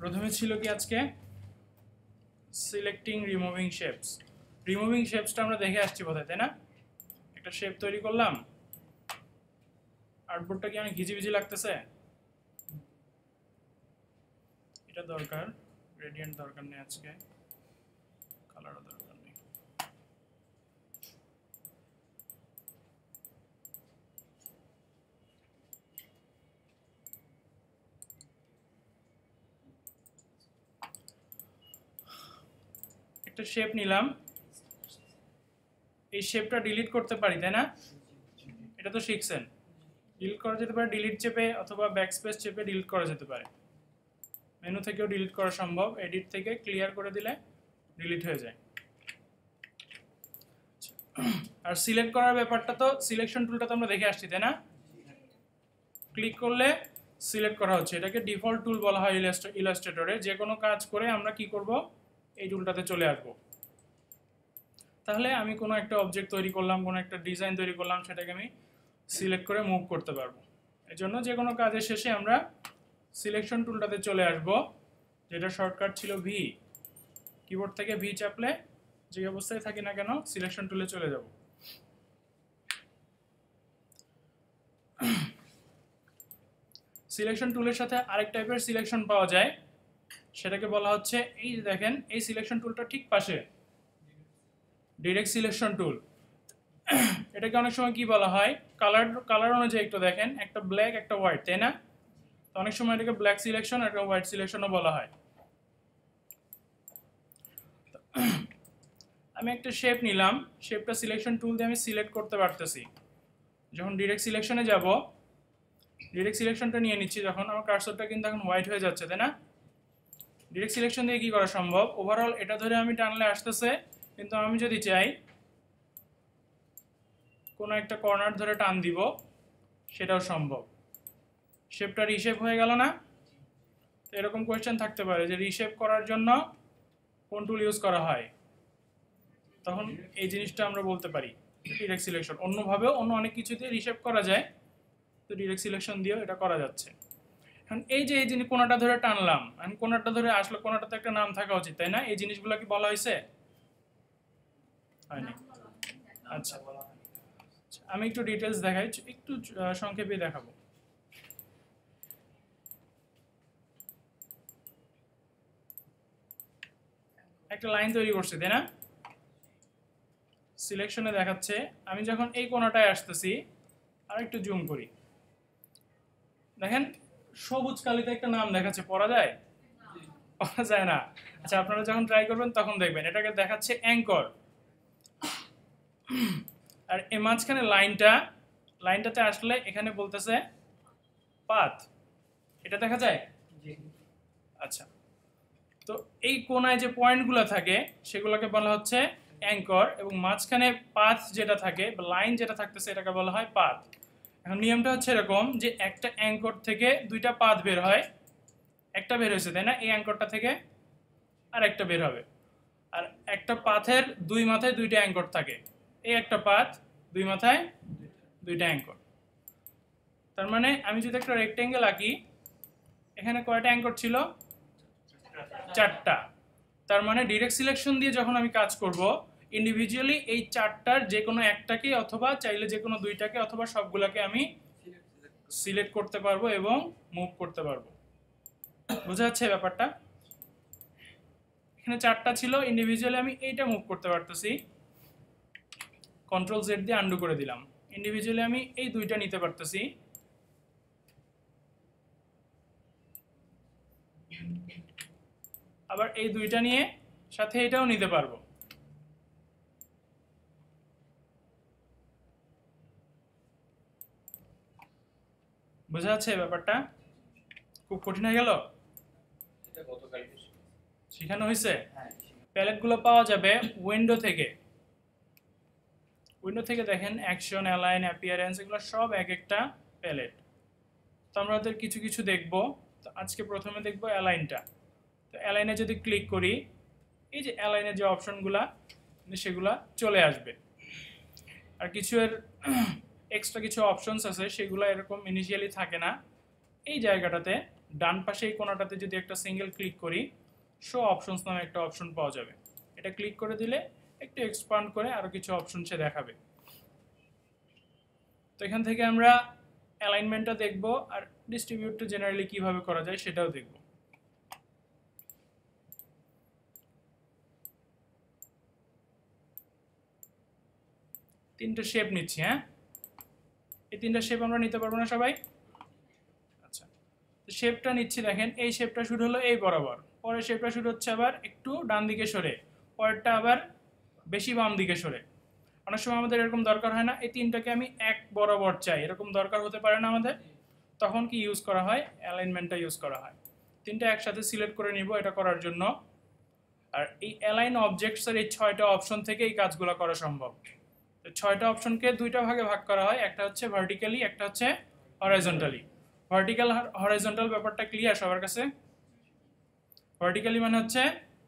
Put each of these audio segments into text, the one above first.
প্রথমে ছিল কি আজকে সিলেক্টিং রিমুভিং শেপস। রিমুভিং শেপসটা আমরা দেখে আসছি বোধহয়, তাই না? একটা শেপ তৈরি করলাম, আর্টবোর্ডটা কি অনেক ঘিজিবিজি লাগতেছে? এটা দরকার, গ্রেডিয়েন্ট দরকার নেই আজকে, কালারও দরকার নেই। একটা শেপ নিলাম, এই শেপটা ডিলিট করতে পারি, তাই না? এটা তো শিখছেন, ডিলিট করা যেতে পারে ডিলিট চেপে, অথবা ব্যাকস্পেস চেপে ডিলিট করা যেতে পারে। মেনু থেকেও ডিলিট করা সম্ভব, এডিট থেকে ক্লিয়ার করে দিলে ডিলিট হয়ে যায়। আর সিলেক্ট করার ব্যাপারটা তো সিলেকশন টুলটা তো আমরা দেখে আসছি, তাই না? ক্লিক করলে সিলেক্ট করা হচ্ছে, এটাকে ডিফল্ট টুল বলা হয় ইলাস্ট্রেটরে। যে কোনো কাজ করে আমরা কি করব, এই টুলটাতে চলে আসব। তাহলে আমি কোনো একটা অবজেক্ট তৈরি করলাম, কোনো একটা ডিজাইন তৈরি করলাম, সেটাকে আমি সিলেক্ট করে মুভ করতে পারবো। এর জন্য যে কোনো কাজের শেষে আমরা সিলেকশন টুলটাতে চলে আসব, যেটা শর্টকাট ছিল ভি। কিবোর্ড থেকে ভি চাপলে যে অবস্থায় থাকি না কেন সিলেকশন টুলে চলে যাব। সিলেকশন টুলের সাথে আরেক টাইপের সিলেকশন পাওয়া যায়, সেটাকে বলা হচ্ছে, এই দেখেন এই সিলেকশন টুলটা ঠিক পাশে ডিরেক্ট সিলেকশন টুল। এটাকে অনেক সময় কি বলা হয়, কালার অনুযায়ী একটু দেখেন, একটা ব্ল্যাক একটা হোয়াইট, তাই না? তো অনেক সময় এটাকে ব্ল্যাক সিলেকশন আর হোয়াইট সিলেকশনও বলা হয়। আমি একটা শেপ নিলাম, শেপটা সিলেকশন টুল দিয়ে আমি সিলেক্ট করতে পারতেছি। যখন ডিরেক্ট সিলেকশনে যাব, ডিরেক্ট সিলেকশনটা নিয়ে নিচ্ছি, যখন আমার কার্সরটা কিন্তু এখন হোয়াইট হয়ে যাচ্ছে, তাই না? ডিরেক্ট সিলেকশন দিয়ে কি করা সম্ভব, ওভারঅল এটা ধরে আমি টানলে আসতেছে, কিন্তু আমি যদি চাই কোনো একটা কর্নার ধরে টান দিব, সেটাও সম্ভব। শেপটা রিশেপ হয়ে গেল না? তো এরকম কোয়েশ্চেন থাকতে পারে যে রিশেপ করার জন্য কোন টুল ইউজ করা হয়, তখন এই জিনিসটা আমরা বলতে পারি ডিরেক্ট সিলেকশন। অন্যভাবেও অন্য অনেক কিছুতে রিশেপ করা যায়, তো ডিরেক্ট সিলেকশন দিয়েও এটা করা যাচ্ছে। এখন এই যে এই জিনিস কোনাটা ধরে টানলাম, এখন কোনাটা ধরে আসলে কোনাটাতে একটা নাম থাকা উচিত, তাই না? এই জিনিসগুলো কি বলা হয়েছে? হয়নি। আচ্ছা, আমি একটু ডিটেলস দেখাই, একটু সংক্ষেপে দেখাবো। একটা লাইন তৈরি করছি, তাই না? সিলেকশনে দেখাচ্ছে, আমি যখন এই কোণাটায় আসতেছি, আর একটু জুম করি, দেখেন সবুজ কালিতে একটা নাম দেখাচ্ছে, পড়া যায়? পড়া যায় না। আচ্ছা, আপনারা যখন ট্রাই করবেন তখন দেখবেন এটাকে দেখাচ্ছে অ্যাঙ্কর। আর এই মাঝখানে লাইনটাতে আসলে এখানে বলতেছে পাথ। এটা দেখা যায়? আচ্ছা, তো এই কোণায় যে পয়েন্টগুলো থাকে সেগুলোকে বলা হচ্ছে অ্যাঙ্কর, এবং মাঝখানে পাথ যেটা থাকে বা লাইন যেটা থাকতেছে এটাকে বলা হয় পাথ। এখন নিয়মটা হচ্ছে এরকম যে একটা অ্যাঙ্কর থেকে দুইটা পাথ বের হয়, একটা বের হয়েছে, তাই না? এই অ্যাঙ্করটা থেকে আর একটা বের হবে। আর একটা পাথের দুই মাথায় দুইটা অ্যাঙ্কর থাকে, এই একটা পাথ, দুই মাথায় দুইটা অ্যাঙ্কর। তার মানে আমি যদি একটা রেক্টেঙ্গেল আঁকি, এখানে কয়টা অ্যাঙ্কর ছিল? চারটা। তার মানে ডিরেক্ট সিলেকশন দিয়ে যখন আমি কাজ করব, ইন্ডিভিজুয়ালি এই চারটার যে কোনো একটাকে, অথবা চাইলে যে কোনো দুইটাকে, অথবা সবগুলোকে আমি সিলেক্ট করতে পারবো এবং মুভ করতে পারবো। বোঝা যাচ্ছে ব্যাপারটা? এখানে চারটা ছিল, ইন্ডিভিজুয়ালি আমি এইটা মুভ করতে পারতেছি, কন্ট্রোল জেড দিয়ে আন্ডু করে দিলাম। ইন্ডিভিজুয়ালি আমি এই দুইটা নিতে পারতেছি, আবার এই দুইটা নিয়ে সাথে এটাও নিতে পারবো। বোঝা যাচ্ছে ব্যাপারটা? খুব কঠিন হয়ে গেল? শেখানো হয়েছে? প্যালেটগুলো পাওয়া যাবে উইন্ডো থেকে। উইন্ডো থেকে দেখেন অ্যাকশন, অ্যালাইন, অ্যাপিয়ারেন্স, এগুলো সব এক একটা প্যালেট। তো আমরা ওদের কিছু কিছু দেখব। তো আজকে প্রথমে দেখব অ্যালাইনটা। তো অ্যালাইনে যদি ক্লিক করি, এই যে অ্যালাইনের যে অপশনগুলা সেগুলা চলে আসবে। আর কিছু এর এক্সট্রা কিছু অপশনস আছে, সেগুলো এরকম ইনিশিয়ালি থাকে না। এই জায়গাটাতে ডান পাশে এই কোণাটাতে যদি একটা সিঙ্গেল ক্লিক করি, শো অপশনস নামে একটা অপশন পাওয়া যাবে। এটা ক্লিক করে দিলে একটু এক্সপান্ড করে আরও কিছু অপশন সে দেখাবে। তো এখান থেকে আমরা অ্যালাইনমেন্টটা দেখব, আর ডিস্ট্রিবিউটটা জেনারেলি কিভাবে করা যায় সেটাও দেখব। তিনটা শেপ নিচ্ছি। হ্যাঁ, এই তিনটা শেপ আমরা নিতে পারবো না সবাই? আচ্ছা, তো শেপটা নিচ্ছি। দেখেন এই শেপটা শুরু হলো এই বরাবর, পরের শেপটা শুরু হচ্ছে আবার একটু ডান দিকে সরে, পরেরটা আবার বেশি বাম দিকে সরে। অনেক সময় আমাদের এরকম দরকার হয় না, এই তিনটাকে আমি এক বরাবর চাই, এরকম দরকার হতে পারে না আমাদের, তখন কি ইউজ করা হয়? অ্যালাইনমেন্টটা ইউজ করা হয়। তিনটা একসাথে সিলেক্ট করে নিব এটা করার জন্য। আর এই অ্যালাইন অবজেক্টসের এই 6টা অপশন থেকে এই কাজগুলো করা সম্ভব। তো 6টা অপশনকে দুইটা ভাগে ভাগ করা হয়, একটা হচ্ছে ভার্টিক্যালি, একটা হচ্ছে হরাইজন্টালি। ভার্টিক্যাল হরাইজন্টাল ব্যাপারটা ক্লিয়ার সবার কাছে? ভার্টিক্যালি মানে হচ্ছে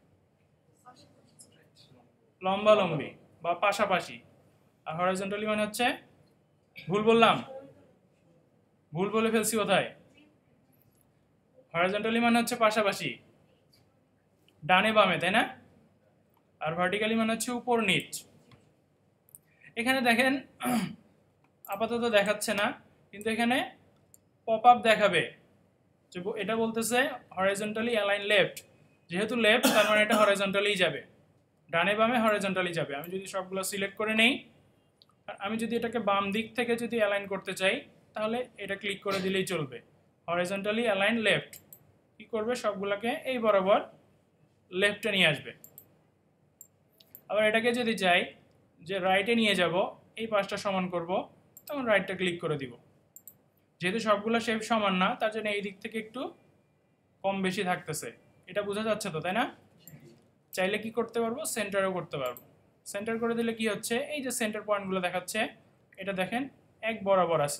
লম্বালম্বি বা পাশাপাশি, আর হরাইজন্টালি মানে হচ্ছে, ভুল বললাম? ভুল বলে ফেলছি কোথায়? হরাইজন্টালি মানে হচ্ছে পাশাপাশি, ডানে বামে, তাই না? আর ভার্টিক্যালি মানে হচ্ছে উপর নিচ। এখানে দেখেন আপাতত দেখাচ্ছে না, কিন্তু এখানে পপ আপ দেখাবে যে এটা বলতেছে হরাইজন্টালি অ্যালাইন লেফট। যেহেতু লেফট তার মানে এটা হরাইজন্টালি যাবে, ডানে বামে হরাইজন্টালি যাবে। আমি যদি সবগুলো সিলেক্ট করে নেই, আর আমি যদি এটাকে বাম দিক থেকে যদি অ্যালাইন করতে চাই, তাহলে এটা ক্লিক করে দিলেই চলবে। হরাইজন্টালি অ্যালাইন লেফট কি করবে? সবগুলোকে এই বরাবর লেফটে নিয়ে আসবে। আবার এটাকে যদি চাই যে রাইটে নিয়ে যাব, এই পাশটা সমান করব, তখন রাইটটা ক্লিক করে দিব। যেহেতু সবগুলো শেপ সমান না, তার জন্য এই দিক থেকে একটু কম বেশি থাকতেছে। এটা বোঝা যাচ্ছে তো, তাই না? চাইলে কি করতে পারবো? সেন্টারও করতে পারবো। সেন্টার করে দিলে কি হচ্ছে, এই যে সেন্টার পয়েন্টগুলো দেখাচ্ছে, এটা দেখেন এক বরাবর আছে।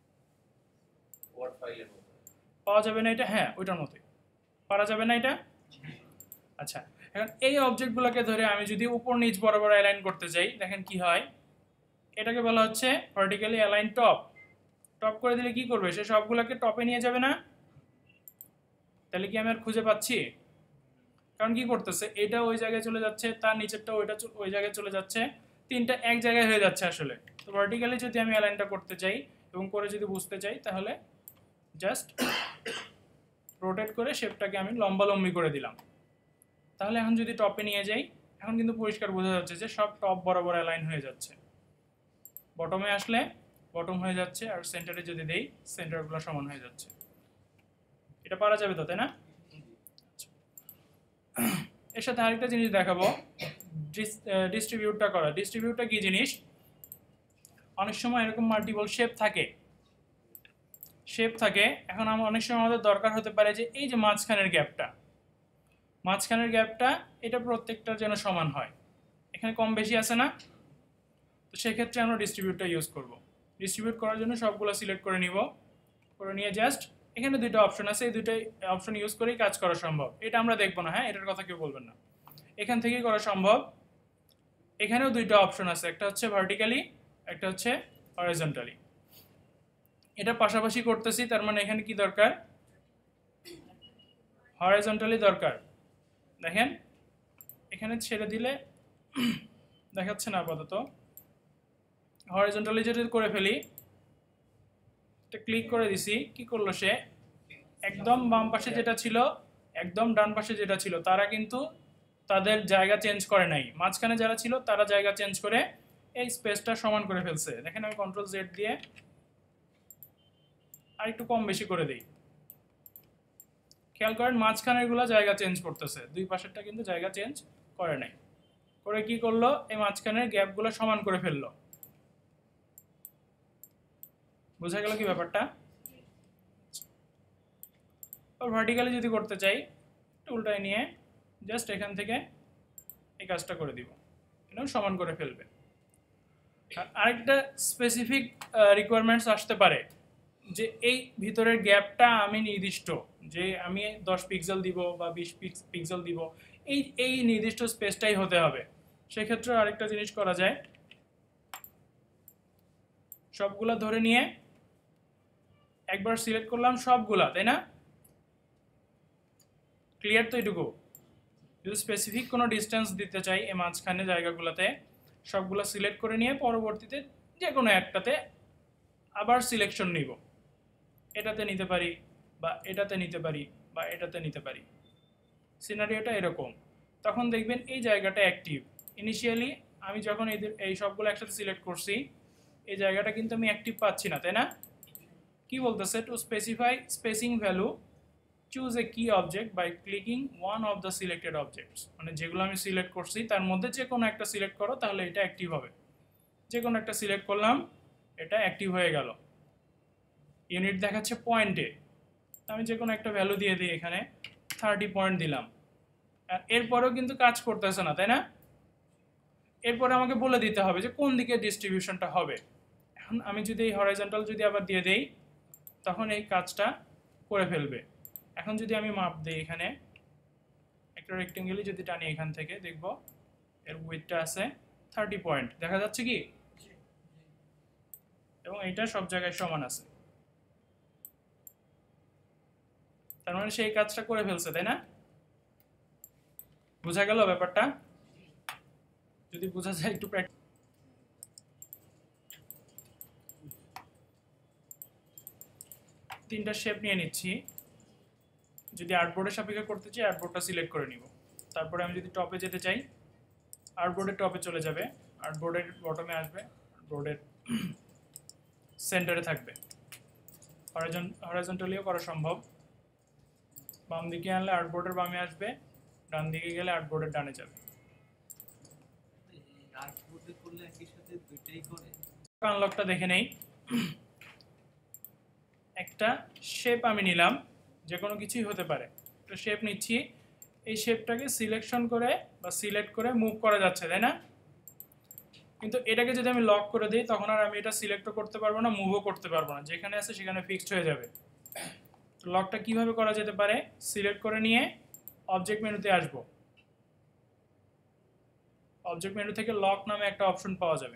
পাওয়া যাবে না এটা? হ্যাঁ, ওইটার মতোই পারা যাবে না এটা? আচ্ছা, এখন এই অবজেক্টগুলোকে ধরে আমি যদি উপর নিচ বরাবর অ্যালাইন করতে চাই, দেখেন কি হয়। এটাকে বলা হচ্ছে ভার্টিক্যালি অ্যালাইন টপ। টপ করে দিলে কি করবে? সে সবগুলোকে টপে নিয়ে যাবে না? তাহলে কি আমি আর খুঁজে পাচ্ছি? কারণ কি করতেছে, এটা ওই জায়গায় চলে যাচ্ছে, তার নিচেরটা ওইটা ওই জায়গায় চলে যাচ্ছে, তিনটা এক জায়গায় হয়ে যাচ্ছে আসলে। তো ভার্টিক্যালি যদি আমি অ্যালাইনটা করতে চাই এবং করে যদি বুঝতে চাই, তাহলে জাস্ট রোটেট করে শেপটাকে আমি লম্বালম্বি করে দিলাম। তাহলে এখন যদি টপে নিয়ে যাই, এখন কিন্তু পরিষ্কার বোঝা যাচ্ছে যে সব টপ বরাবর অ্যালাইন হয়ে যাচ্ছে। বটমে আসলে বটম হয়ে যাচ্ছে, আর সেন্টারে যদি দেই, সেন্টারগুলো সমান হয়ে যাচ্ছে। এটা পারা যাবে তো, তাই না? এর সাথে আরেকটা জিনিস দেখাবো, ডিস্ট্রিবিউটটা করা। ডিস্ট্রিবিউটটা কি জিনিস? অনেক সময় এরকম মাল্টিপল শেপ থাকে। এখন অনেক সময় আমাদের দরকার হতে পারে যে এই যে মাঝখানের গ্যাপটা এটা প্রত্যেকটার যেন সমান হয়। এখানে কম বেশি আছে না? তো সেক্ষেত্রে আমরা ডিস্ট্রিবিউটটা ইউজ করব। ডিস্ট্রিবিউট করার জন্য সবগুলো সিলেক্ট করে নিব, করে নিয়ে জাস্ট এখানে দুইটা অপশন আছে, এই দুইটাই অপশন ইউজ করেই কাজ করা সম্ভব। এটা আমরা দেখবো না, হ্যাঁ, এটার কথা কেউ বলবেন না, এখান থেকেই করা সম্ভব। এখানেও দুইটা অপশন আছে, একটা হচ্ছে ভার্টিক্যালি, একটা হচ্ছে হরাইজন্টালি। এটা পাশাপাশি করতেছি, তার মানে এখানে কি দরকার? হরাইজন্টালি দরকার। দেখেন এখানে ছেড়ে দিলে দেখাচ্ছে না আপাতত। হরাইজন্টালি যদি করে ফেলি, এটা ক্লিক করে দিছি, কি করলো সে? একদম বাম পাশে যেটা ছিল, একদম ডান পাশে যেটা ছিল, তারা কিন্তু তাদের জায়গা চেঞ্জ করে নাই। মাঝখানে যারা ছিল তারা জায়গা চেঞ্জ করে এই স্পেসটা সমান করে ফেলছে। দেখেন আমি কন্ট্রোল জেড দিয়ে আর একটু কম বেশি করে দিই, খেয়াল করেন মাঝখানের গুলো জায়গা চেঞ্জ করতেছে, দুই পাশেরটা কিন্তু জায়গা চেঞ্জ করে নাই। করে কি করলো? এই মাঝখানের গ্যাপগুলো সমান করে ফেললো। বোঝা গেল কি ব্যাপারটা? ভার্টিক্যালি যদি করতে চাই, উল্টায় নিয়ে জাস্ট এখান থেকে এই কাজটা করে দিব, এটাও সমান করে ফেলবে। আরেকটা স্পেসিফিক রিকোয়ারমেন্টস আসতে পারে যে এই ভিতরের গ্যাপটা আমি নির্দিষ্ট, যে আমি 10 পিক্সেল দিব বা 20 পিক্সেল দিব, এই নির্দিষ্ট স্পেসটাই হতে হবে। সেক্ষেত্রে আরেকটা জিনিস করা যায়, সবগুলা ধরে নিয়ে একবার সিলেক্ট করলাম সবগুলা, তাই না? ক্লিয়ার তো এটুকু? যদি স্পেসিফিক কোনো ডিস্টেন্স দিতে চাই এই মাঝখানে জায়গাগুলোতে, সবগুলো সিলেক্ট করে নিয়ে পরবর্তীতে যে কোনো একটাতে আবার সিলেকশন নিব, এটাতে নিতে পারি বা এটাতে নিতে পারি বা এটাতে নিতে পারি। সিনারিওটা এরকম। তখন দেখবেন এই জায়গাটা অ্যাক্টিভ। ইনিশিয়ালি আমি যখন এই সবগুলো একসাথে সিলেক্ট করছি, এই জায়গাটা কিন্তু আমি অ্যাক্টিভ পাচ্ছি না, তাই না? কি বলতেছে? To specify spacing value choose a key object by clicking one of the selected objects. মানে যেগুলো আমি সিলেক্ট করছি তার মধ্যে যে কোনো একটা সিলেক্ট করো, তাহলে এটা অ্যাক্টিভ হবে। যে কোনো একটা সিলেক্ট করলাম, এটা অ্যাক্টিভ হয়ে গেল। ইউনিট দেখাচ্ছে পয়েন্টে, আমি যে কোনো একটা ভ্যালু দিয়ে দিই, এখানে 30 পয়েন্ট দিলাম। আর এরপরেও কিন্তু কাজ করতেছে না, তাই না? এরপরে আমাকে বলে দিতে হবে যে কোন দিকে ডিস্ট্রিবিউশনটা হবে। এখন আমি যদি এই হরাইজন্টাল যদি আবার দিয়ে দেই, তখন এই কাজটা করে ফেলবে। এখন যদি আমি মাপ দিই, এখানে একটা রেক্টেঙ্গেলই যদি টানি, এখান থেকে দেখব এর উইডথটা আছে 30 পয়েন্ট, দেখা যাচ্ছে কি? এবং এইটা সব জায়গায় সমান আছে। তার মানে সেই কাজটা করে ফেলছে, তাই না? বোঝা গেল ব্যাপারটা? যদি বোঝা যায় একটু তিনটা শেপ নিয়ে নিচ্ছি। যদি আর্টবোর্ডের সাপেক্ষে করতে চাই, আর্টবোর্ডটা সিলেক্ট করে নিব। তারপরে আমি যদি টপে যেতে চাই, আর্টবোর্ডের টপে চলে যাবে, আর্টবোর্ডের বটমে আসবে, বোর্ডের সেন্টারে থাকবে। হরাইজন্টালিও করা সম্ভব। বাম দিকে আনলে আর্টবোর্ডের বামে আসবে, ডান দিকে গেলে আর্টবোর্ডের ডানে যাবে। আনলকটা দেখে নেই। একটা শেপ আমি নিলাম, যে কোনো কিছুই হতে পারে। একটা শেপ নিচ্ছি, এই শেপটাকে সিলেকশন করে বা সিলেক্ট করে মুভ করা যাচ্ছে, তাই না? কিন্তু এটাকে যদি আমি লক করে দিই, তখন আর আমি এটা সিলেক্টও করতে পারবো না, মুভও করতে পারবো না। যেখানে আছে সেখানে ফিক্সড হয়ে যাবে। লকটা কিভাবে করা যেতে পারে? সিলেক্ট করে নিয়ে অবজেক্ট মেনুতে আসব। অবজেক্ট মেনু থেকে লক নামে একটা অপশন পাওয়া যাবে।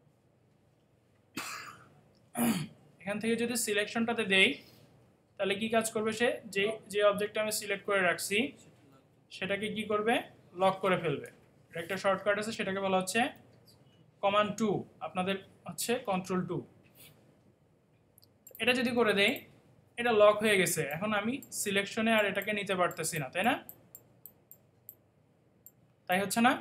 এখান থেকে যদি সিলেকশনটাতে দেই, তাহলে কি কাজ করবে? সে যে অবজেক্টটা আমি সিলেক্ট করে রাখছি সেটাকে কি করবে? লক করে ফেলবে। একটা শর্টকাট আছে, সেটাকে বলা হচ্ছে কমান্ড 2, আপনাদের হচ্ছে কন্ট্রোল 2। এটা যদি করে দেই, এটা লক হয়ে গেছে। এখন আমি সিলেকশনে আর এটাকে নিতে পারতেছি না, তাই না? তাই হচ্ছে না?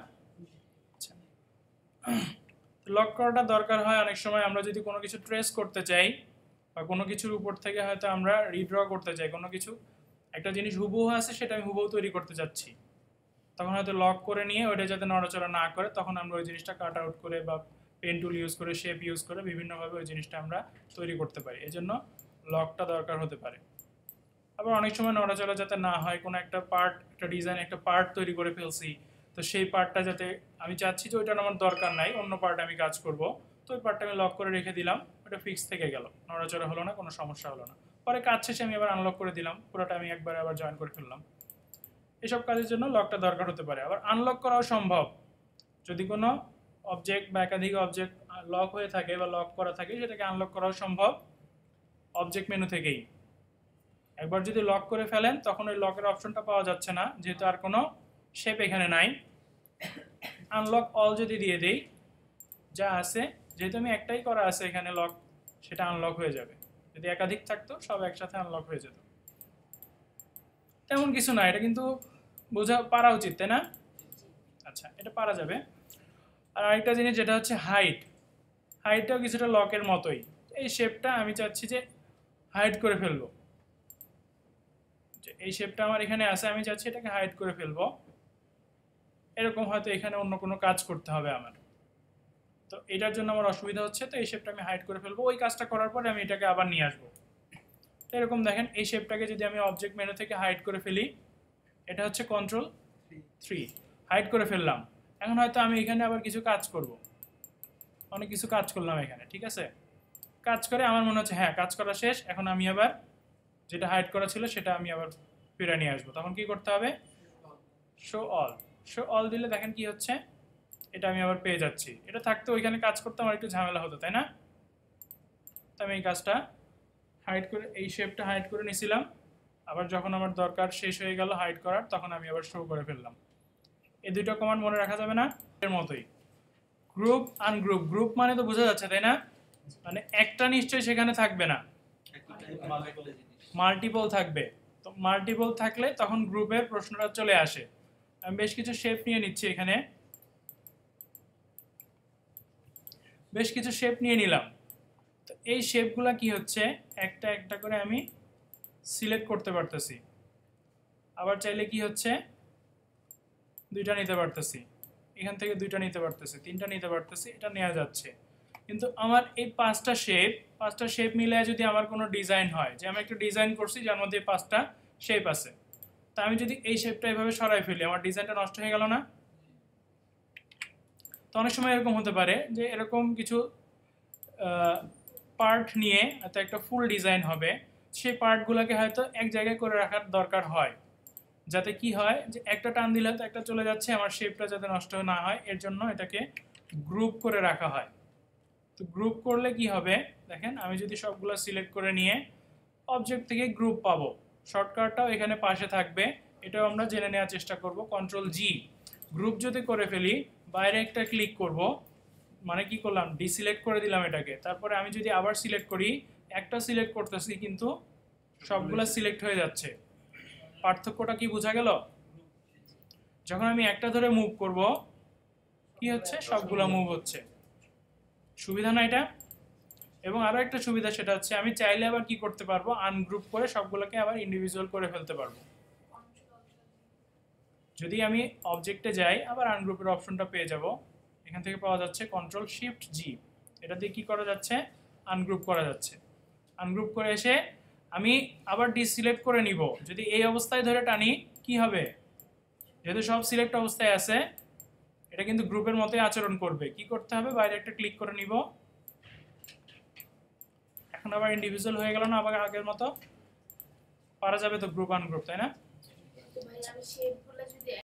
লক করাটা দরকার হয় অনেক সময়। আমরা যদি কোনো কিছু ট্রেস করতে চাই বা কোনো কিছুর উপর থেকে হয়তো আমরা রিড্র করতে চাই, কোনো কিছু একটা জিনিস হুবহু আছে, সেটা আমি হুবহু তৈরি করতে যাচ্ছি, তখন হয়তো লক করে নিয়ে ওইটা যাতে নড়াচড়া না করে, তখন আমরা ওই জিনিসটা কাট আউট করে বা পেন টুল ইউজ করে, শেপ ইউজ করে বিভিন্নভাবে ওই জিনিসটা আমরা তৈরি করতে পারি। এজন্য লকটা দরকার হতে পারে। আবার অনেক সময় নড়াচড়া যাতে না হয়, কোনো একটা পার্ট, একটা ডিজাইন, একটা পার্ট তৈরি করে ফেলছি, তো সেই পার্টটা যাতে আমি চাচ্ছি যে ওইটার আমার দরকার নাই, অন্য পার্ট আমি কাজ করব, তো ওই পার্টটা আমি লক করে রেখে দিলাম, ওটা ফিক্স থেকে গেল, নড়াচড়া হলো না, কোনো সমস্যা হলো না। পরে কাজ শেষে আমি আবার আনলক করে দিলাম, পুরোটা আমি একবারে আবার জয়েন করে ফেললাম। এসব কাজের জন্য লকটা দরকার হতে পারে। আবার আনলক করাও সম্ভব। যদি কোনো অবজেক্ট বা একাধিক অবজেক্ট লক হয়ে থাকে বা লক করা থাকে, সেটাকে আনলক করাও সম্ভব অবজেক্ট মেনু থেকেই। একবার যদি লক করে ফেলেন, তখন ওই লকের অপশনটা পাওয়া যাচ্ছে না, যেহেতু আর কোনো শেপ এখানে নাই। আনলক অল যদি দিয়ে দেই, যা আছে, যেহেতু আমি একটাই করা আছে এখানে লক, সেটা আনলক হয়ে যাবে। যদি একাধিক থাকতো, সব একসাথে আনলক হয়ে যেত। তেমন কিছু না, এটা কিন্তু বোঝা পারা উচিত, তাই না? আচ্ছা, এটা পারা যাবে। আর আরেকটা জিনিস, যেটা হচ্ছে হাইট। হাইটটাও কিছুটা লকের মতোই। এই শেপটা আমি চাচ্ছি যে হাইড করে ফেলবো। এই শেপটা আমার এখানে আছে, আমি চাচ্ছি এটাকে হাইড করে ফেলবো। এরকম হয়তো এখানে অন্য কোনো কাজ করতে হবে আমার, তো এটার জন্য আমার অসুবিধা হচ্ছে, তো এই শেপটা আমি হাইড করে ফেলবো। ওই কাজটা করার পরে আমি এটাকে আবার নিয়ে আসবো। তো এরকম দেখেন, এই শেপটাকে যদি আমি অবজেক্ট মেনু থেকে হাইড করে ফেলি, এটা হচ্ছে কন্ট্রোল 3, হাইড করে ফেললাম। এখন হয়তো আমি এখানে আবার কিছু কাজ করব, অনেক কিছু কাজ করলাম এখানে, ঠিক আছে? কাজ করে আমার মনে হচ্ছে হ্যাঁ কাজ করা শেষ, এখন আমি আবার যেটা হাইড করা ছিল সেটা আমি আবার ফিরে নিয়ে আসবো। তখন কি করতে হবে? Show all. শো অল দিলে দেখেন কি হচ্ছে, এটা আমি আবার পেয়ে যাচ্ছি। এটা থাকতে ওইখানে কাজ করতে আমার একটু ঝামেলা হতো, তাই না? তো আমি এই কাজটা হাইড করে, এই শেপটা হাইড করে নিয়েছিলাম, আবার যখন আমার দরকার শেষ হয়ে গেল হাইড করার, তখন আমি আবার শো করে ফেললাম। এই দুটো কমান্ড মনে রাখা যাবে না? এর মতোই গ্রুপ আনগ্রুপ, গ্রুপ মানে তো বোঝা যাচ্ছে তাই না, মানে একটা নিশ্চয়ই সেখানে থাকবে না, মাল্টিপল থাকবে। তো মাল্টিপল থাকলে তখন গ্রুপের প্রশ্নটা চলে আসে। আমি বেশ কিছু শেপ নিয়ে নিচ্ছি, এখানে বেশ কিছু শেপ নিয়ে নিলাম। তো এই শেপগুলা কি হচ্ছে, একটা একটা করে আমি সিলেক্ট করতে পারতেছি। আবার চাইলে কি হচ্ছে, দুইটা নিতে পারতেছি, এখান থেকে দুইটা নিতে পারতেছি, তিনটা নিতে পারতেছি, এটা নেওয়া যাচ্ছে। কিন্তু আমার এই পাঁচটা শেপ মিলে যদি আমার কোনো ডিজাইন হয়, যে আমি একটা ডিজাইন করছি যার মধ্যে পাঁচটা শেপ আছে, তা আমি যদি এই শেপটা এভাবে সরাই ফেলি, আমার ডিজাইনটা নষ্ট হয়ে গেল না? তো অনেক সময় এরকম হতে পারে যে এরকম কিছু পার্ট নিয়ে হয়তো একটা ফুল ডিজাইন হবে, সেই পার্টগুলোকে হয়তো এক জায়গায় করে রাখার দরকার হয়, যাতে কি হয় যে একটা টান দিলে হয়তো একটা চলে যাচ্ছে, আমার শেপটা যাতে নষ্ট না হয় এর জন্য এটাকে গ্রুপ করে রাখা হয়। তো গ্রুপ করলে কি হবে দেখেন, আমি যদি সবগুলো সিলেক্ট করে নিয়ে অবজেক্ট থেকে গ্রুপ পাবো, শর্টকাটটাও এখানে পাশে থাকবে, এটাও আমরা জেনে নেওয়ার চেষ্টা করব। কন্ট্রোল জি, গ্রুপ যদি করে ফেলি, বাইরে একটা ক্লিক করব, মানে কি করলাম, ডিসিলেক্ট করে দিলাম এটাকে। তারপরে আমি যদি আবার সিলেক্ট করি, একটা সিলেক্ট করতেছি কিন্তু সবগুলো সিলেক্ট হয়ে যাচ্ছে। পার্থক্যটা কি বোঝা গেল? যখন আমি একটা ধরে মুভ করব, কি হচ্ছে, সবগুলো মুভ হচ্ছে। সুবিধা না এটা? এবং আরো একটা সুবিধা, সেটা হচ্ছে আমি চাইলে আবার কি করতে পারবো, আনগ্রুপ করে সবগুলোকে আবার ইন্ডিভিজুয়াল করে ফেলতে পারবো। যদি আমি অবজেক্টে যাই, আবার আনগ্রুপের অপশনটা পেয়ে যাব, এখান থেকে পাওয়া যাচ্ছে কন্ট্রোল শিফট জি, এটা দিয়ে কি করা যাচ্ছে, আনগ্রুপ করা যাচ্ছে। আনগ্রুপ করে এসে আমি আবার ডিসিলেক্ট করে নিব, যদি এই অবস্থায় ধরে টানি কি হবে, যেহেতু সব সিলেক্ট অবস্থায় আছে, এটা কিন্তু গ্রুপের মতোই আচরণ করবে। কি করতে হবে, বাইরে একটা ক্লিক করে নিব, এখন আবার ইন্ডিভিজুয়াল হয়ে গেল না আবার আগের মতো? পারা যাবে তো গ্রুপ আনগ্রুপ, তাই না?